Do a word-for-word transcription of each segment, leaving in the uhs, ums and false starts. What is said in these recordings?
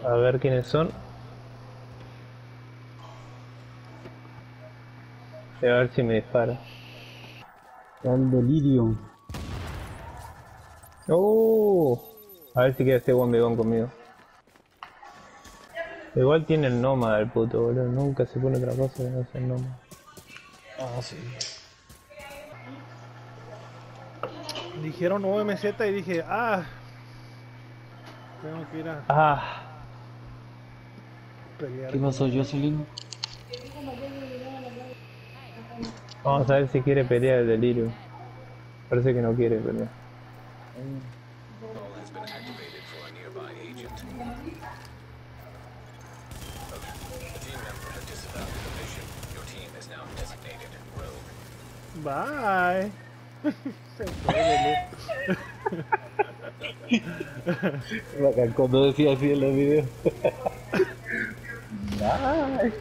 A ver quiénes son. Y a ver si me dispara. El delirio. ¡Oh! A ver si quiere hacer buen bigón conmigo. Igual tiene el nómada el puto, boludo. Nunca se pone otra cosa que no sea el nómada. Ah, sí. Dijeron O M Z y dije, ah, tengo que ir a ¡Ah! pelear ¿Qué con pasó, ellos. Jocelyn? Vamos a ver si quiere pelear el delirio. Parece que no quiere pelear. Call has been activated for a nearby agent. A team member has disavowed the mission. Your team is now designated rogue. Bye. Se fue, Bacán cuando decía así en los videos. Bye.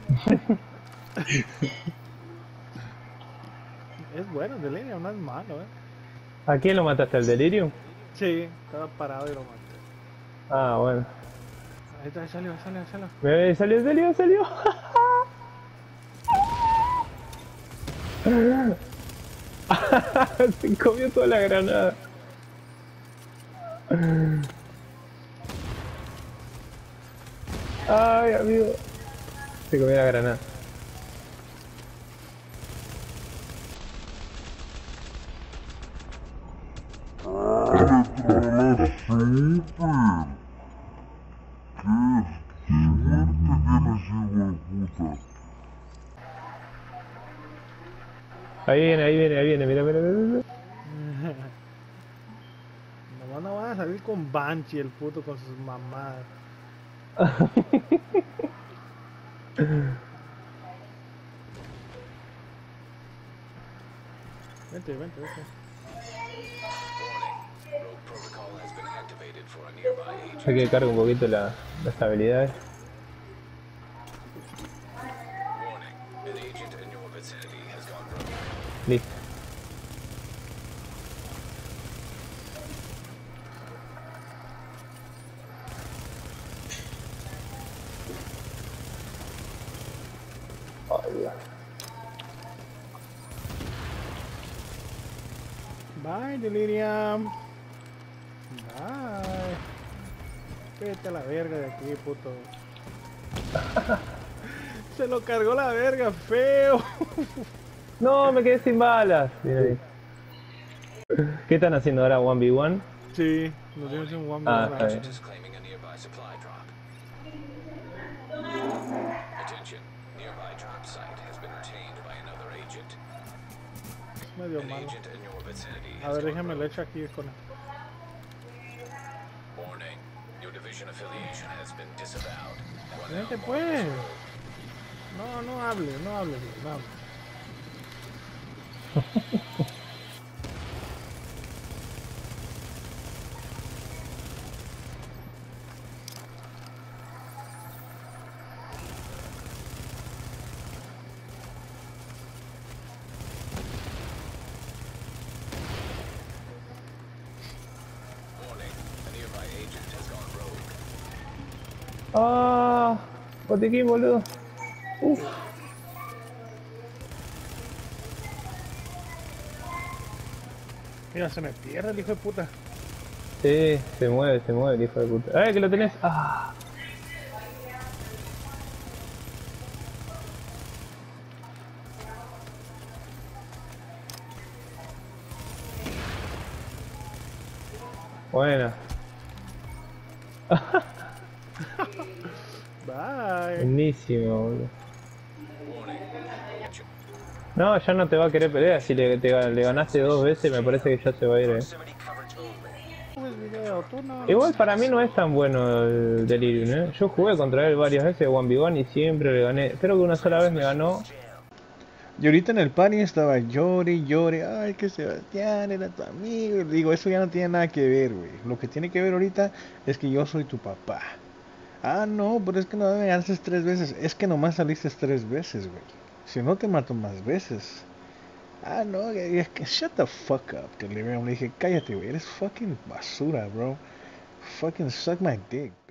es bueno, de línea, no es malo, eh. ¿A quién lo mataste? ¿Al delirio? Sí, estaba parado y lo maté. Ah, bueno. Ahí está, ahí salió, ahí salió, ahí salió. Me salió, salió, salió. Se comió toda la granada. Ay, amigo. Se comió la granada. Ahí viene, ahí viene, ahí viene, mira, mira, mira, mira. Nomás no van a salir con Banshee el puto con sus mamadas. Vente, vente, vente. Warning. Rogue protocol has been activated for a nearby agent. Hay que cargar un poquito la, las habilidades. Warning. An agent in your vicinity has gone rogue. Listo. Ay, Dios. Bye, Delirium. Bye. Vete a la verga de aquí, puto. Se lo cargó la verga, feo. No, me quedé sin balas. Mira ahí. ¿Qué están haciendo ahora? ¿uno ve uno? Sí, nos dimos un one Ah, by está one. bien. Agent is claiming a nearby supply drop. Attention. Nearby drop site has been retained by another agent. Medio An malo. agent in your vicinity A has ver, gone déjame rogue. le echo aquí con. Warning. Your division affiliation has been disavowed. You are now Vente marked pues. as rogue. No, no hable, no hable, no hable. Warning. A nearby agent has gone rogue. Ah, botiquín, boludo. Uf. Mira, se me pierde el hijo de puta. Sí, se mueve, se mueve el hijo de puta. ¡Ay, que lo tenés! ¡Ah! Buena. Bye. Buenísimo, boludo. Warning. Attention. No, ya no te va a querer pelear. Si le, te- le ganaste dos veces, me parece que ya se va a ir. Eh. Proximity coverage only. Subes video, tú no. Igual para mí no es tan bueno el Delirium, ¿eh? Yo jugué contra él varias veces uno ve uno y siempre le gané. Creo que una sola vez me ganó. Y ahorita en el party estaba llore y llore, ay que Sebastián era tu amigo. Digo, eso ya no tiene nada que ver, güey. Lo que tiene que ver ahorita es que yo soy tu papá. Ah, no, pero es que no me ganaste tres veces. Es que nomás saliste tres veces, güey. Si no te mato más veces. Ah, no, es que shut the fuck up. Que le dije, cállate, güey. Eres fucking basura, bro. Fucking suck my dick.